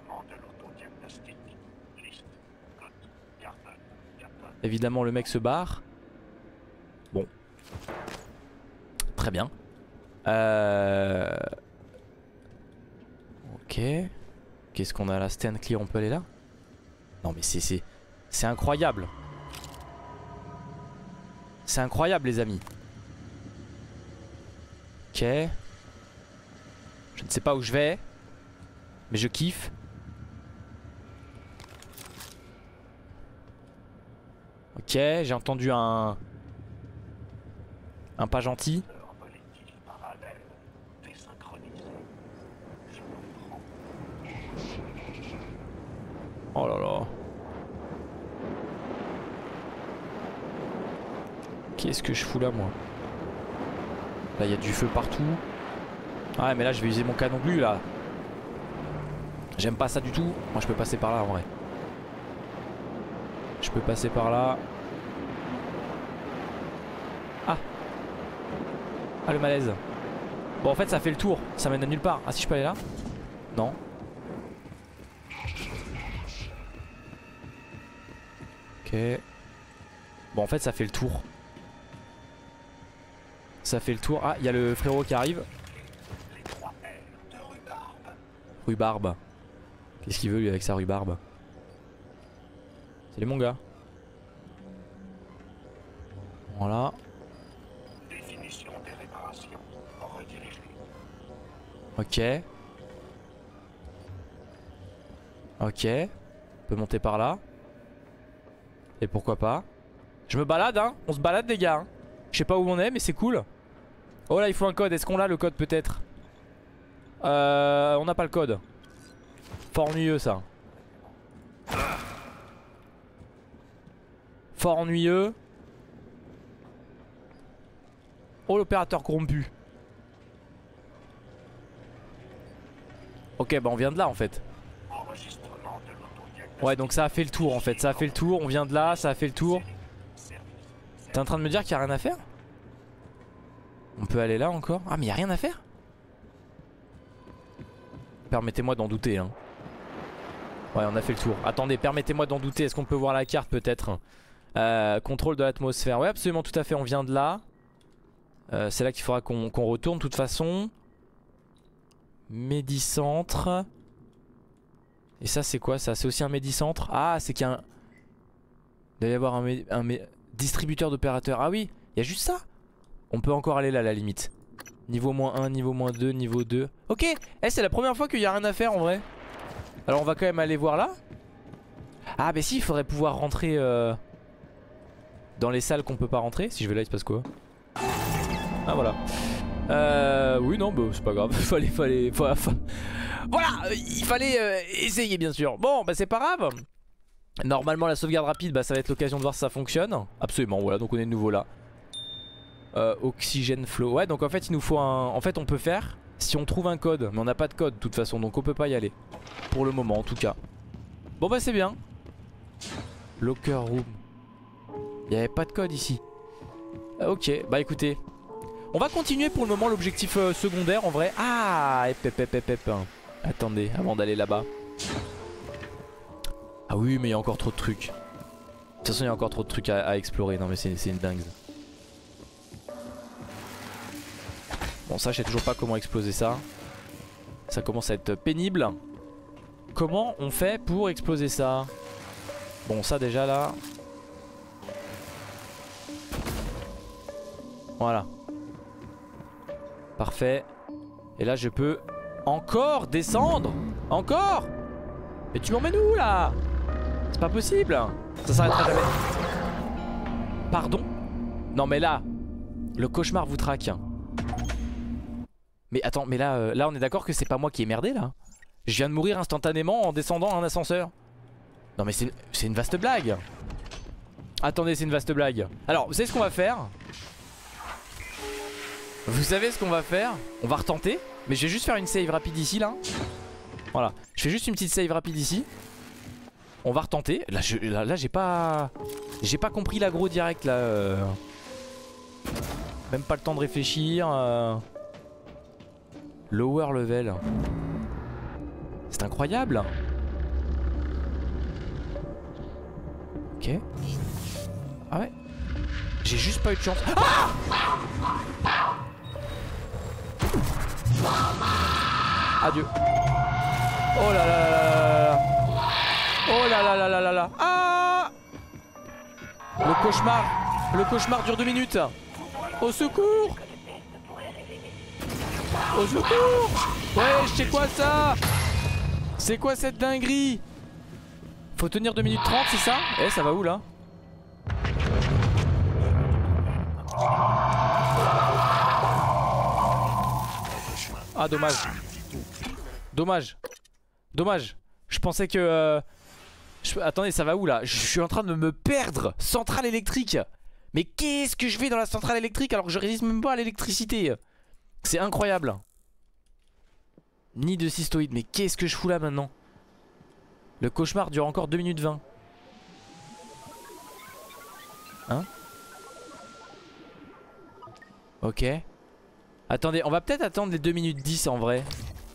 Évidemment le mec se barre. Bon. Très bien. Euh... Ok. Qu'est-ce qu'on a là? Stand clear, on peut aller là? Non mais c'est c'est incroyable. C'est incroyable les amis. Ok. Je ne sais pas où je vais, mais je kiffe. Ok, j'ai entendu un... Un pas gentil. Oh là là. Qu'est-ce que je fous là moi? Là il y a du feu partout. Ah ouais mais là je vais user mon canon glu là. J'aime pas ça du tout. Moi je peux passer par là en vrai. Je peux passer par là. Ah. Ah le malaise. Bon en fait ça fait le tour. Ça mène à nulle part. Ah si je peux aller là? Non. Ok. Bon en fait ça fait le tour. Ça fait le tour. Ah il y a le frérot qui arrive. Rhubarbe. Qu'est-ce qu'il veut lui avec sa rhubarbe? Salut mon gars. Voilà. Ok. Ok. On peut monter par là. Et pourquoi pas. Je me balade hein. On se balade les gars hein. Je sais pas où on est mais c'est cool. Oh là il faut un code. Est-ce qu'on a le code peut-être? Euh, on n'a pas le code. Fort ennuyeux ça. Fort ennuyeux. Oh l'opérateur corrompu. Ok bah on vient de là en fait. Ouais donc ça a fait le tour en fait. Ça a fait le tour, on vient de là, ça a fait le tour. T'es en train de me dire qu'il n'y a rien à faire? On peut aller là encore? Ah mais il n'y a rien à faire? Permettez-moi d'en douter hein. Ouais on a fait le tour. Attendez permettez-moi d'en douter. Est-ce qu'on peut voir la carte peut-être? euh, Contrôle de l'atmosphère. Ouais absolument tout à fait. On vient de là. euh, C'est là qu'il faudra qu'on qu'on retourne de toute façon. Médicentre. Et ça c'est quoi ça? C'est aussi un médicentre. Ah c'est qu'il y a un... Il doit y avoir un, mé... un mé... distributeur d'opérateurs. Ah oui il y a juste ça. On peut encore aller là à la limite. Niveau moins un, niveau moins deux, niveau deux. Ok, eh, c'est la première fois qu'il y a rien à faire en vrai. Alors on va quand même aller voir là. Ah bah si, il faudrait pouvoir rentrer euh, dans les salles qu'on peut pas rentrer. Si je vais là il se passe quoi? Ah voilà. Euh, oui non bah c'est pas grave. fallait, fallait, fallait, fallait... Voilà, il fallait euh, essayer bien sûr. Bon bah c'est pas grave. Normalement la sauvegarde rapide bah ça va être l'occasion de voir si ça fonctionne. Absolument, voilà, donc on est de nouveau là. Euh, oxygène flow. Ouais donc en fait il nous faut un... En fait on peut faire si on trouve un code. Mais on n'a pas de code de toute façon, donc on peut pas y aller. Pour le moment en tout cas. Bon bah c'est bien. Locker room. Il n'y avait pas de code ici. euh, Ok bah écoutez, on va continuer pour le moment l'objectif euh, secondaire en vrai. Ah ep, ep, ep, ep, ep. Attendez avant d'aller là-bas. Ah oui mais il y a encore trop de trucs. De toute façon il y a encore trop de trucs à, à explorer. Non mais c'est une dingue. Bon ça je sais toujours pas comment exploser ça. Ça commence à être pénible. Comment on fait pour exploser ça? Bon ça déjà là. Voilà. Parfait. Et là je peux encore descendre. Encore. Mais tu m'emmènes où là? C'est pas possible. Ça s'arrêtera jamais. Pardon? Non mais là le cauchemar vous traque. Mais attends, mais là, euh, là on est d'accord que c'est pas moi qui ai merdé là. Je viens de mourir instantanément en descendant un ascenseur. Non mais c'est une, une vaste blague. Attendez, c'est une vaste blague. Alors, vous savez ce qu'on va faire? Vous savez ce qu'on va faire? On va retenter. Mais je vais juste faire une save rapide ici là. Voilà, je fais juste une petite save rapide ici. On va retenter. Là, je, là, là j'ai pas... J'ai pas compris l'aggro direct là. Euh... Même pas le temps de réfléchir. Euh... Lower level. C'est incroyable. Ok. Ah ouais. J'ai juste pas eu de chance. Ah! Adieu. Oh là là là là là. Oh là là là là là là. Ah! Le cauchemar. Le cauchemar dure deux minutes. Au secours. Au secours. Ouais, c'est quoi ça? C'est quoi cette dinguerie? Faut tenir deux minutes trente, c'est ça? Eh, ça va où là? Ah, dommage. Dommage. Dommage. Je pensais que... Euh... Je... Attendez, ça va où là? Je suis en train de me perdre. Centrale électrique. Mais qu'est-ce que je fais dans la centrale électrique alors que je résiste même pas à l'électricité? C'est incroyable. Ni de cystoïde. Mais qu'est-ce que je fous là maintenant? Le cauchemar dure encore deux minutes vingt. Hein? Ok. Attendez, on va peut-être attendre les deux minutes dix en vrai.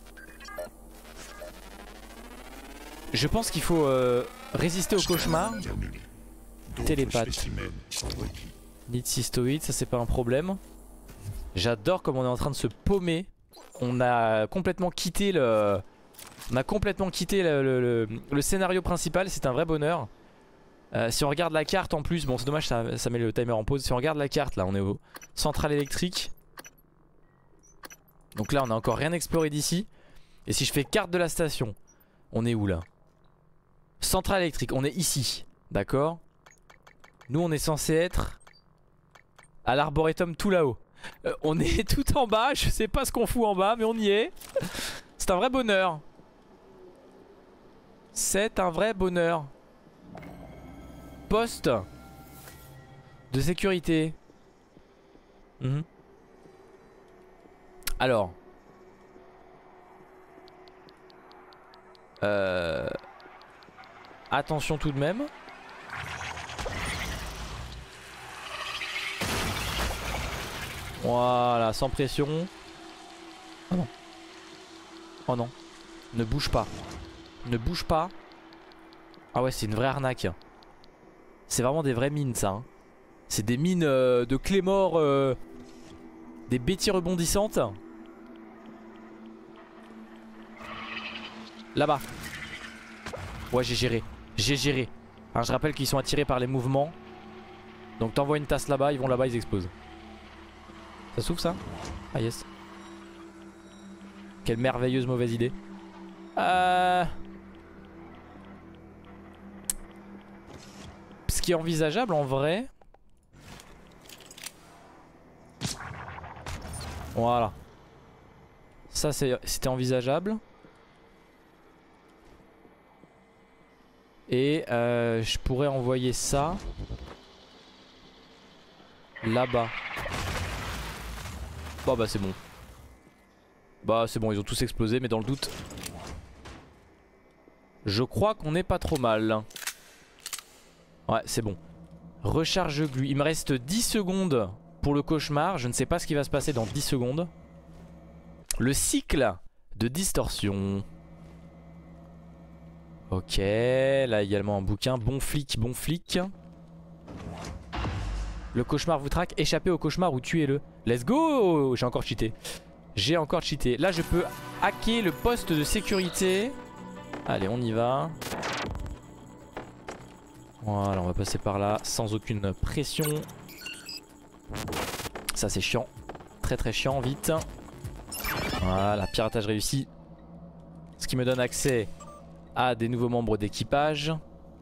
Je pense qu'il faut euh, résister au cauchemar. Télépathe. Ni de cystoïde, ça c'est pas un problème. J'adore comme on est en train de se paumer. On a complètement quitté le... On a complètement quitté le, le, le, le scénario principal, c'est un vrai bonheur. Euh, si on regarde la carte en plus, bon c'est dommage, ça, ça met le timer en pause. Si on regarde la carte là, on est au centrale électrique. Donc là on a encore rien exploré d'ici. Et si je fais carte de la station, on est où là? Centrale électrique, on est ici, d'accord? Nous on est censé être à l'arboretum tout là-haut. euh, On est tout en bas, je sais pas ce qu'on fout en bas mais on y est. C'est un vrai bonheur. C'est un vrai bonheur. Poste de sécurité. Mmh. Alors euh... attention tout de même. Voilà, sans pression. Oh non. Oh non. Ne bouge pas. Ne bouge pas. Ah ouais, c'est une vraie arnaque. C'est vraiment des vraies mines ça hein. C'est des mines euh, de clés morts euh, des bêtises rebondissantes. Là-bas. Ouais j'ai géré. J'ai géré. Alors je rappelle qu'ils sont attirés par les mouvements. Donc t'envoies une tasse là-bas, ils vont là-bas, ils explosent. Ça s'ouvre ça? Ah yes. Quelle merveilleuse mauvaise idée. Euh... Ce qui est envisageable en vrai. Voilà. Ça c'était envisageable. Et euh, je pourrais envoyer ça là-bas. Bon bah c'est bon. Bah c'est bon, ils ont tous explosé, mais dans le doute, je crois qu'on est pas trop mal. Ouais, c'est bon. Recharge glu. Il me reste dix secondes pour le cauchemar. Je ne sais pas ce qui va se passer dans dix secondes. Le cycle de distorsion. Ok, là également un bouquin. Bon flic, bon flic. Le cauchemar vous traque. Échappez au cauchemar ou tuez-le. Let's go. J'ai encore cheaté. J'ai encore cheaté. Là je peux hacker le poste de sécurité. Allez, on y va. Voilà, on va passer par là sans aucune pression. Ça c'est chiant. Très très chiant, vite. Voilà, piratage réussi. Ce qui me donne accès à des nouveaux membres d'équipage.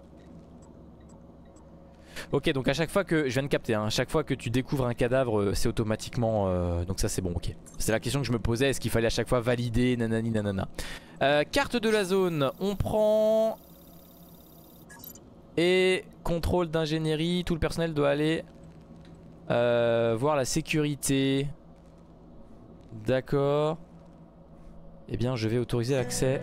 Ok, donc à chaque fois que... Je viens de capter, hein, à chaque fois que tu découvres un cadavre, c'est automatiquement... Euh, donc ça c'est bon, ok. C'est la question que je me posais, est-ce qu'il fallait à chaque fois valider, nanani nanana. Euh, carte de la zone, on prend... Et contrôle d'ingénierie, tout le personnel doit aller euh, voir la sécurité. D'accord. Eh bien je vais autoriser l'accès.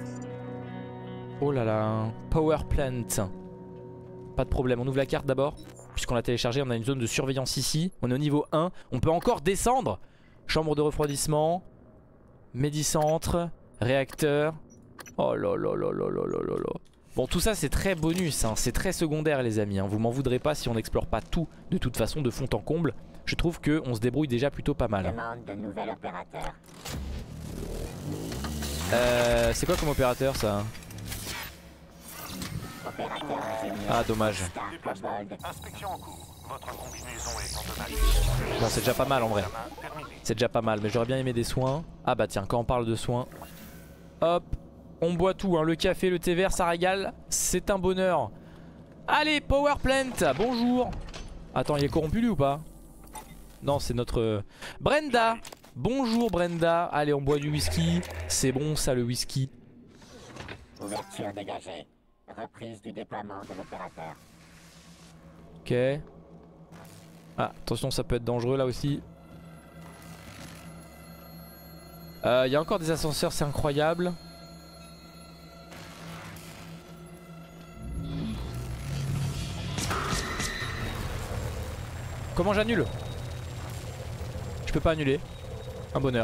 Oh là là. Power plant. Pas de problème, on ouvre la carte d'abord. Puisqu'on l'a téléchargé, on a une zone de surveillance ici. On est au niveau un, on peut encore descendre. Chambre de refroidissement, Médicentre, réacteur. Oh là là là là là là là là. Bon, tout ça c'est très bonus, hein. C'est très secondaire les amis, hein. Vous m'en voudrez pas si on n'explore pas tout de toute façon de fond en comble. Je trouve qu'on se débrouille déjà plutôt pas mal. Demande de nouvel opérateur. Euh, c'est quoi comme opérateur ça? Opérateur ingénieur. Ah dommage. Starbold. Inspection en cours. Votre combinaison est endommagée. Bon, c'est déjà pas mal en vrai. Terminé. C'est déjà pas mal, mais j'aurais bien aimé des soins. Ah bah tiens, quand on parle de soins, hop, on boit tout, hein. Le café, le thé vert, ça régale. C'est un bonheur. Allez, power plant, bonjour. Attends, il est corrompu lui ou pas? Non, c'est notre euh, Brenda. Bonjour Brenda. Allez, on boit du whisky. C'est bon ça le whisky. Ouverture dégagée. Reprise du déploiement de l'opérateur. Ok. Ah, attention, ça peut être dangereux là aussi. Il euh, y a encore des ascenseurs, c'est incroyable. Comment j'annule? Je peux pas annuler. Un bonheur.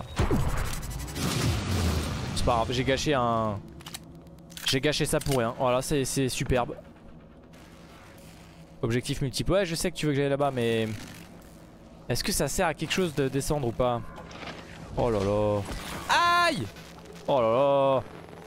C'est pas grave, j'ai gâché un... J'ai gâché ça pour rien. Voilà, c'est superbe. Objectif multiple. Ouais, je sais que tu veux que j'aille là-bas, mais... Est-ce que ça sert à quelque chose de descendre ou pas? Oh là là. Aïe! Oh là là.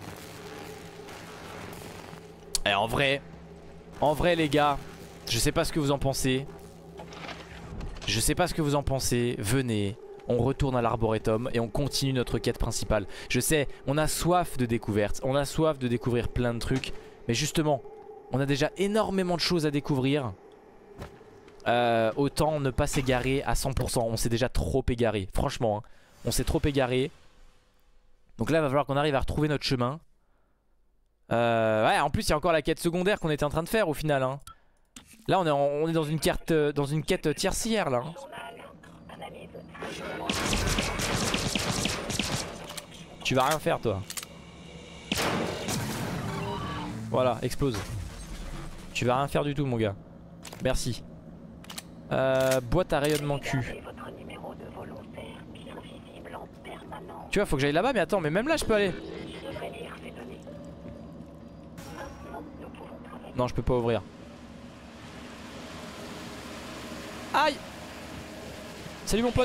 Et en vrai... En vrai les gars, je sais pas ce que vous en pensez. Je sais pas ce que vous en pensez. Venez, on retourne à l'arboretum et on continue notre quête principale. Je sais, on a soif de découvertes, on a soif de découvrir plein de trucs. Mais justement, on a déjà énormément de choses à découvrir. euh, Autant ne pas s'égarer à cent pour cent. On s'est déjà trop égaré, franchement hein. On s'est trop égaré. Donc là il va falloir qu'on arrive à retrouver notre chemin. euh, Ouais, en plus il y a encore la quête secondaire qu'on était en train de faire au final hein. Là on est, en, on est dans une carte, dans une quête tiercière là hein. Tu vas rien faire toi. Voilà, explose. Tu vas rien faire du tout mon gars. Merci. euh, Boîte à rayonnement Q. Tu vois, faut que j'aille là-bas, mais attends, mais même là je peux aller. Non, je peux pas ouvrir. Aïe! Salut mon pote!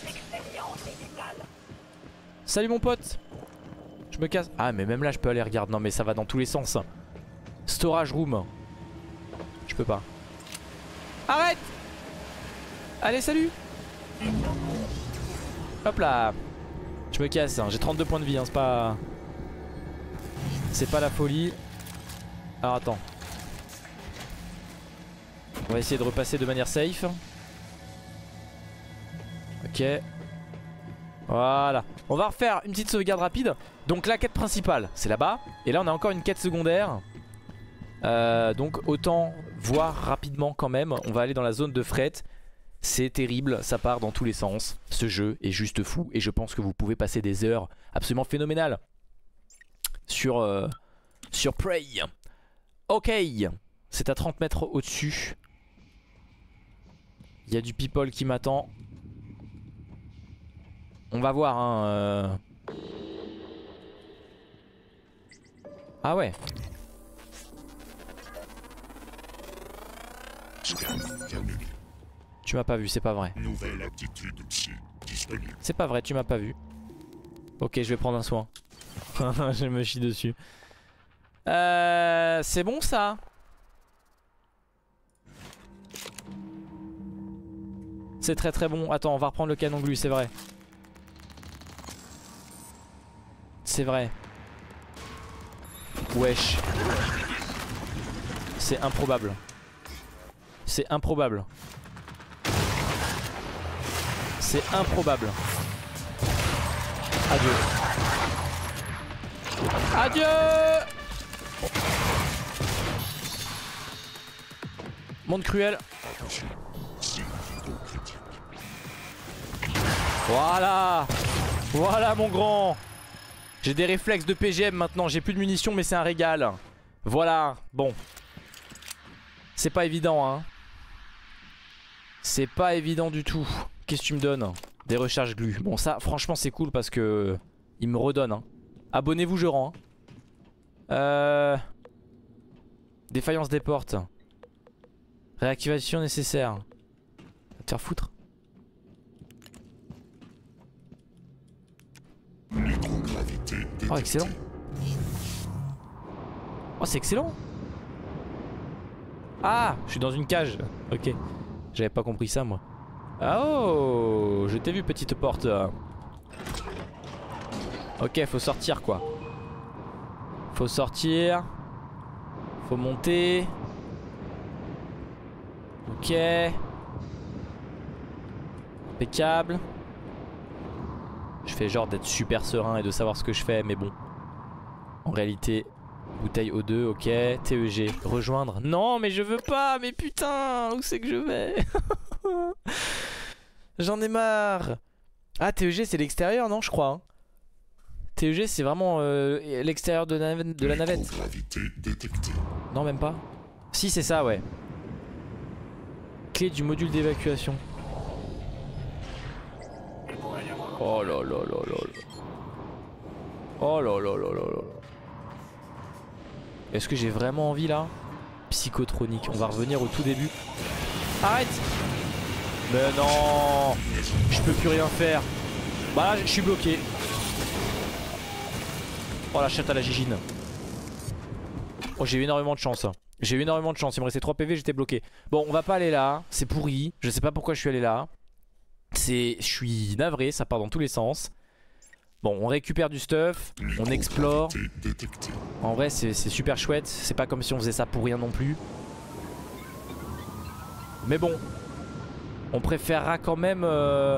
Salut mon pote! Je me casse. Ah, mais même là je peux aller, regarde. Non, mais ça va dans tous les sens. Storage room. Je peux pas. Arrête! Allez, salut! Hop là! Je me casse, hein. J'ai trente-deux points de vie, hein. C'est pas... C'est pas la folie. Alors attends. On va essayer de repasser de manière safe. Ok. Voilà. On va refaire une petite sauvegarde rapide. Donc la quête principale, c'est là-bas. Et là on a encore une quête secondaire. Euh, donc autant voir rapidement quand même. On va aller dans la zone de fret. C'est terrible, ça part dans tous les sens. Ce jeu est juste fou. Et je pense que vous pouvez passer des heures absolument phénoménales Sur, euh, sur Prey. Ok. C'est à trente mètres au-dessus. Il y a du people qui m'attend. On va voir hein, euh... Ah ouais. Tu m'as pas vu, c'est pas vrai. Nouvelle aptitude psy disponible. C'est pas vrai, tu m'as pas vu. Ok, je vais prendre un soin. Je me chie dessus. Euh, c'est bon ça. C'est très très bon. Attends, on va reprendre le canon glu, c'est vrai. C'est vrai. Wesh. C'est improbable. C'est improbable. C'est improbable. Adieu. Adieu. Monde cruel. Voilà. Voilà mon grand. J'ai des réflexes de P G M maintenant. J'ai plus de munitions mais c'est un régal. Voilà. Bon. C'est pas évident hein. C'est pas évident du tout. Qu'est-ce que tu me donnes? Des recharges glu. Bon ça franchement c'est cool parce que il me redonne hein. Abonnez-vous je rends hein. Euh... Défaillance des portes. Réactivation nécessaire. Va te faire foutre. Oh excellent. Oh c'est excellent. Ah je suis dans une cage. Ok. J'avais pas compris ça moi. Ah oh je t'ai vu petite porte. Ok faut sortir quoi. Faut sortir. Faut monter. Ok. Impeccable. Je fais genre d'être super serein et de savoir ce que je fais mais bon. En réalité bouteille O deux ok. T E G rejoindre. Non mais je veux pas. Mais putain où c'est que je vais? J'en ai marre. Ah T E G c'est l'extérieur non je crois hein. T E G c'est vraiment euh, l'extérieur de, nav de la navette. Non même pas. Si c'est ça ouais. Clé du module d'évacuation. Oh là là là là là. Oh là là là là là. Est-ce que j'ai vraiment envie là? Psychotronique. On va revenir au tout début. Arrête. Mais non. Je peux plus rien faire. Bah là je suis bloqué. Oh la chatte à la gigine. Oh j'ai eu énormément de chance. J'ai eu énormément de chance. Il me restait trois P V, j'étais bloqué. Bon on va pas aller là. C'est pourri. Je sais pas pourquoi je suis allé là. C'est, je suis navré, ça part dans tous les sens. Bon, on récupère du stuff, on explore. En vrai, c'est super chouette. C'est pas comme si on faisait ça pour rien non plus. Mais bon, on préférera quand même euh,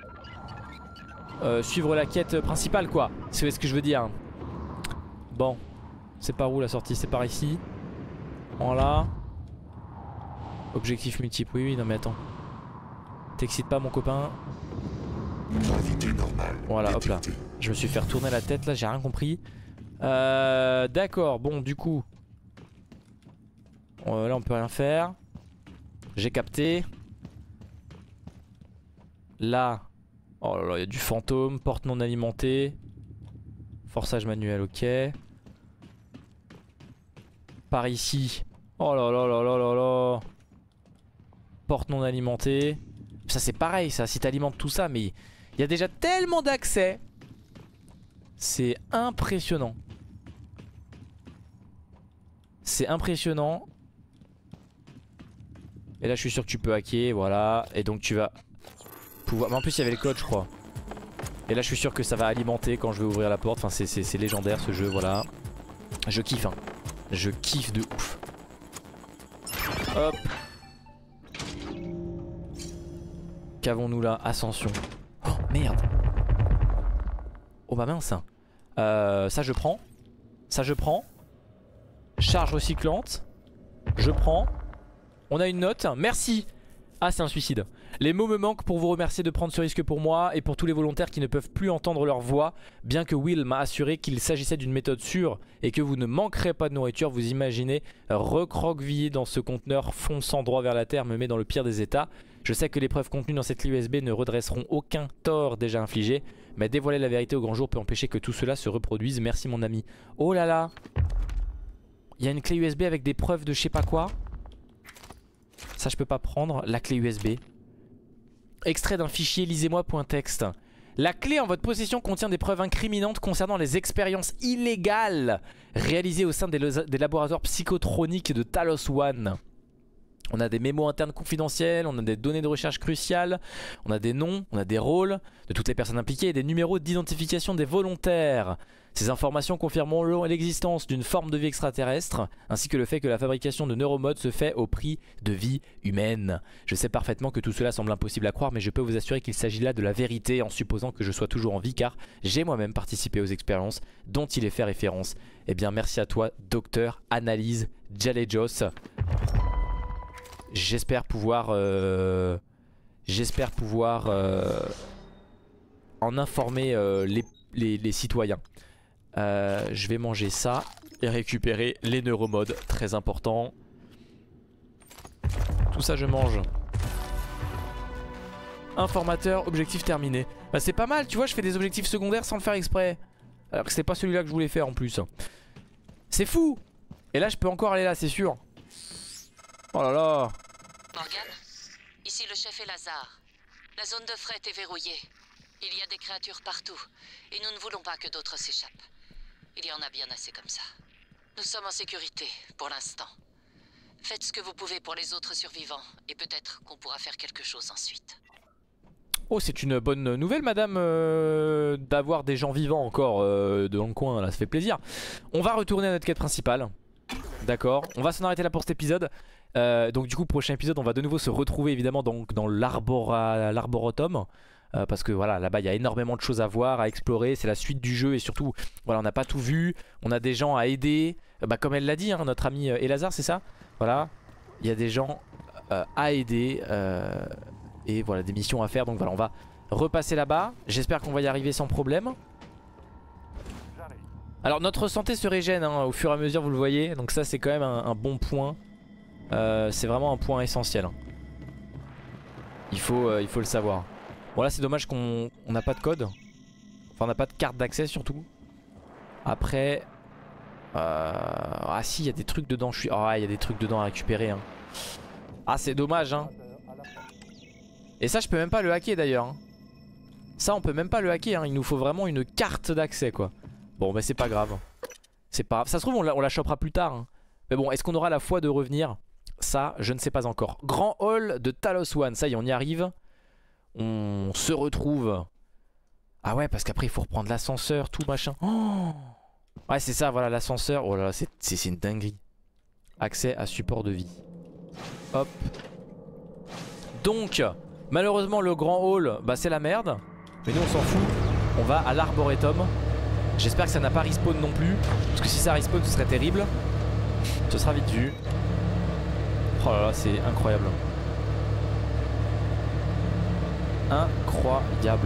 euh, suivre la quête principale, quoi. Si vous voyez ce que je veux dire. Bon, c'est par où la sortie? C'est par ici. Voilà. Objectif multiple. Oui, oui, non mais attends. T'excites pas mon copain. Voilà hop là. Je me suis fait retourner la tête là, j'ai rien compris. euh, D'accord bon du coup euh, là on peut rien faire. J'ai capté. Là. Oh là là il y a du fantôme. Porte non alimentée. Forçage manuel ok. Par ici. Oh là là là là là là. Porte non alimentée. Ça c'est pareil ça, si t'alimentes tout ça, mais il y a déjà tellement d'accès. C'est impressionnant. C'est impressionnant. Et là je suis sûr que tu peux hacker, voilà. Et donc tu vas pouvoir... Mais en plus il y avait le code je crois. Et là je suis sûr que ça va alimenter quand je vais ouvrir la porte. Enfin c'est légendaire ce jeu, voilà. Je kiffe hein. Je kiffe de ouf. Hop. Qu'avons-nous là? Ascension. Oh merde. Oh bah mince. euh, Ça je prends. Ça je prends. Charge recyclante. Je prends. On a une note. Merci. Ah c'est un suicide. Les mots me manquent pour vous remercier de prendre ce risque pour moi et pour tous les volontaires qui ne peuvent plus entendre leur voix. Bien que Will m'a assuré qu'il s'agissait d'une méthode sûre et que vous ne manquerez pas de nourriture, vous imaginez recroqueviller dans ce conteneur fonçant droit vers la terre me met dans le pire des états. Je sais que les preuves contenues dans cette clé U S B ne redresseront aucun tort déjà infligé, mais dévoiler la vérité au grand jour peut empêcher que tout cela se reproduise. Merci mon ami. Oh là là. Il y a une clé U S B avec des preuves de je sais pas quoi. Ça je peux pas prendre. La clé U S B. Extrait d'un fichier, lisez-moi.txt. La clé en votre possession contient des preuves incriminantes concernant les expériences illégales réalisées au sein des, des laboratoires psychotroniques de Talos One. On a des mémos internes confidentiels, on a des données de recherche cruciales, on a des noms, on a des rôles de toutes les personnes impliquées et des numéros d'identification des volontaires. Ces informations confirmeront l'existence d'une forme de vie extraterrestre, ainsi que le fait que la fabrication de neuromodes se fait au prix de vie humaine. Je sais parfaitement que tout cela semble impossible à croire, mais je peux vous assurer qu'il s'agit là de la vérité en supposant que je sois toujours en vie, car j'ai moi-même participé aux expériences dont il est fait référence. Eh bien merci à toi, docteur Analyse Jalejos. J'espère pouvoir euh, J'espère pouvoir euh, en informer euh, les, les, les citoyens. euh, Je vais manger ça et récupérer les neuromodes, très important. Tout ça je mange. Informateur, objectif terminé. Bah c'est pas mal, tu vois, je fais des objectifs secondaires sans le faire exprès. Alors que c'est pas celui-là que je voulais faire en plus. C'est fou. Et là je peux encore aller là, c'est sûr. Oh là là. Morgan, ici le chef et Lazare. La zone de fret est verrouillée. Il y a des créatures partout, et nous ne voulons pas que d'autres s'échappent. Il y en a bien assez comme ça. Nous sommes en sécurité, pour l'instant. Faites ce que vous pouvez pour les autres survivants, et peut-être qu'on pourra faire quelque chose ensuite. Oh, c'est une bonne nouvelle, madame, euh, d'avoir des gens vivants encore euh, dans le coin, là, ça fait plaisir. On va retourner à notre quête principale. D'accord, on va s'en arrêter là pour cet épisode. Euh, donc du coup prochain épisode on va de nouveau se retrouver évidemment donc dans l'Arborotum, euh, parce que voilà là-bas il y a énormément de choses à voir, à explorer, c'est la suite du jeu et surtout voilà on n'a pas tout vu, on a des gens à aider, euh, bah, comme elle l'a dit hein, notre ami euh, Elazar c'est ça. Voilà, il y a des gens euh, à aider euh, et voilà des missions à faire, donc voilà on va repasser là-bas, j'espère qu'on va y arriver sans problème. Alors notre santé se régène hein, au fur et à mesure vous le voyez, donc ça c'est quand même un, un bon point. Euh, c'est vraiment un point essentiel hein. il, faut, euh, il faut le savoir. Bon là c'est dommage qu'on n'a pas de code. Enfin on n'a pas de carte d'accès surtout. Après euh... Ah si il y a des trucs dedans. Je suis... Ah il y a des trucs dedans à récupérer hein. Ah c'est dommage hein. Et ça je peux même pas le hacker d'ailleurs hein. Ça on peut même pas le hacker hein. Il nous faut vraiment une carte d'accès quoi. Bon bah c'est pas grave. C'est pas grave. Ça se trouve on la, on la chopera plus tard hein. Mais bon est-ce qu'on aura la foi de revenir? Ça je ne sais pas encore. Grand hall de Talos One. Ça y est on y arrive. On se retrouve. Ah ouais parce qu'après il faut reprendre l'ascenseur tout machin. Oh ouais c'est ça voilà l'ascenseur. Oh là là c'est une dinguerie. Accès à support de vie. Hop. Donc malheureusement le grand hall bah c'est la merde. Mais nous on s'en fout. On va à l'Arboretum. J'espère que ça n'a pas respawn non plus. Parce que si ça respawn ce serait terrible. Ce sera vite vu. Oh là là c'est incroyable. Incroyable.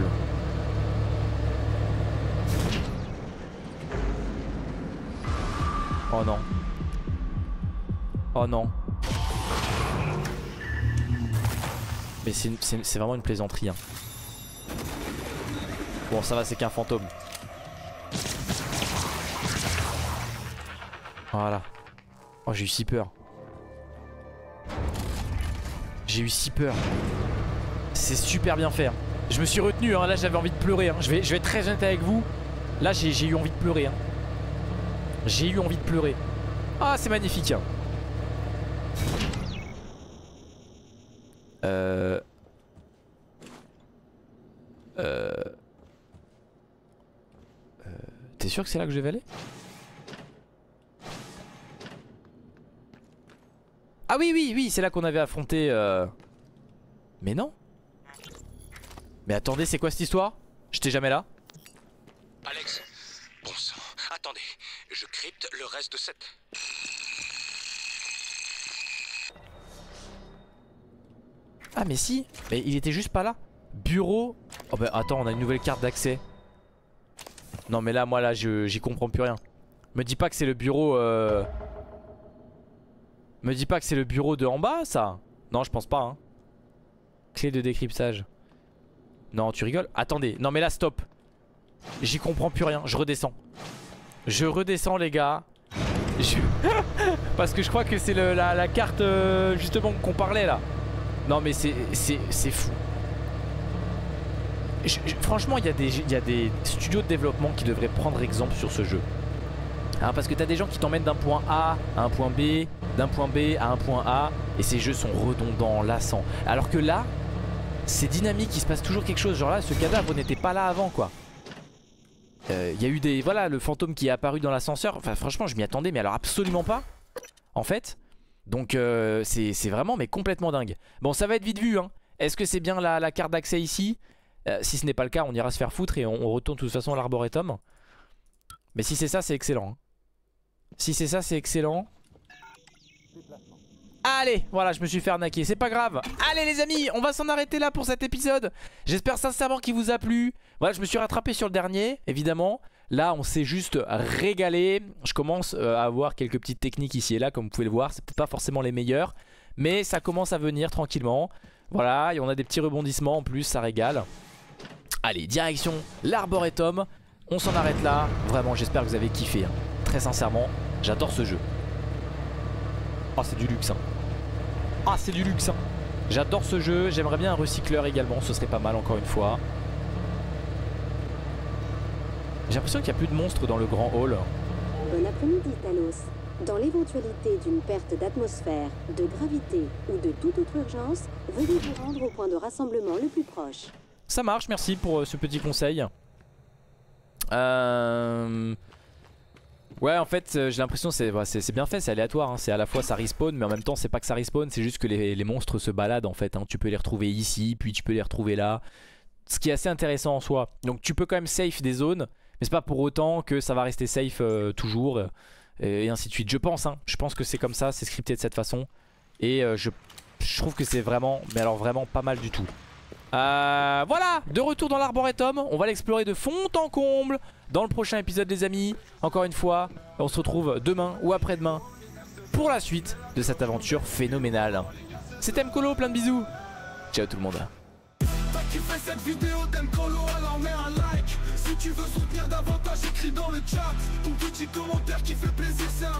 Oh non. Oh non. Mais c'est vraiment une plaisanterie hein. Bon ça va c'est qu'un fantôme. Voilà. Oh j'ai eu si peur. J'ai eu si peur. C'est super bien fait hein. Je me suis retenu hein. Là j'avais envie de pleurer hein. je, vais, je vais être très honnête avec vous. Là j'ai eu envie de pleurer hein. J'ai eu envie de pleurer. Ah c'est magnifique hein. Euh... Euh... sûr que c'est là que je vais aller? Ah oui, oui, oui, c'est là qu'on avait affronté... Euh... Mais non. Mais attendez, c'est quoi cette histoire? J'étais jamais là. Alex, bon sang, attendez, je crypte le reste de cette... Ah mais si, mais il était juste pas là. Bureau... Oh bah attends, on a une nouvelle carte d'accès. Non mais là, moi là, j'y comprends plus rien. Me dis pas que c'est le bureau... Euh... Me dis pas que c'est le bureau de en bas, ça. Non, je pense pas, hein. Clé de décryptage. Non, tu rigoles? Attendez, non mais là, stop. J'y comprends plus rien, je redescends. Je redescends, les gars. Je... Parce que je crois que c'est la, la carte, euh, justement, qu'on parlait, là. Non mais c'est fou. Je, je, franchement, il y, y a des studios de développement qui devraient prendre exemple sur ce jeu. Hein, parce que t'as des gens qui t'emmènent d'un point A à un point B, d'un point B à un point A, et ces jeux sont redondants, lassants. Alors que là, c'est dynamique, il se passe toujours quelque chose. Genre là, ce cadavre n'était pas là avant, quoi. Il euh, y a eu des... Voilà, le fantôme qui est apparu dans l'ascenseur. Enfin, franchement, je m'y attendais, mais alors absolument pas. En fait... Donc euh, c'est vraiment mais complètement dingue. Bon, ça va être vite vu, hein. Est-ce que c'est bien la, la carte d'accès ici? euh, Si ce n'est pas le cas, on ira se faire foutre et on, on retourne de toute façon à l'arboretum. Mais si c'est ça, c'est excellent, hein. Si c'est ça, c'est excellent. Allez, voilà, je me suis fait arnaquer, c'est pas grave. Allez les amis, on va s'en arrêter là pour cet épisode. J'espère sincèrement qu'il vous a plu. Voilà, je me suis rattrapé sur le dernier, évidemment. Là, on s'est juste régalé. Je commence à avoir quelques petites techniques ici et là, comme vous pouvez le voir. C'est pas forcément les meilleures, mais ça commence à venir tranquillement. Voilà, et on a des petits rebondissements en plus, ça régale. Allez, direction l'arboretum. On s'en arrête là. Vraiment, j'espère que vous avez kiffé, hein. Très sincèrement, j'adore ce jeu. Oh, c'est du luxe, hein. Ah, c'est du luxe, hein. J'adore ce jeu. J'aimerais bien un recycleur également, ce serait pas mal encore une fois. J'ai l'impression qu'il n'y a plus de monstres dans le grand hall. Bon après-midi, Talos. Dans l'éventualité d'une perte d'atmosphère, de gravité ou de toute autre urgence, veuillez vous rendre au point de rassemblement le plus proche. Ça marche, merci pour ce petit conseil. Euh... Ouais, en fait, j'ai l'impression que bah, c'est bien fait, c'est aléatoire, hein. C'est à la fois ça respawn, mais en même temps c'est pas que ça respawn, c'est juste que les, les monstres se baladent en fait, hein. Tu peux les retrouver ici, puis tu peux les retrouver là. Ce qui est assez intéressant en soi. Donc tu peux quand même safe des zones, mais c'est pas pour autant que ça va rester safe euh, toujours, euh, et ainsi de suite. Je pense, hein, je pense que c'est comme ça, c'est scripté de cette façon. Et euh, je, je trouve que c'est vraiment, mais alors vraiment pas mal du tout. Euh, voilà, de retour dans l'arboretum. On va l'explorer de fond en comble dans le prochain épisode les amis. Encore une fois, on se retrouve demain ou après-demain pour la suite de cette aventure phénoménale. C'était Mkolo, plein de bisous. Ciao tout le monde. Tu fais cette vidéo, Mkolo, alors mets un like. Si tu veux soutenir davantage, écris dans le chat ton petit commentaire qui fait plaisir, c'est un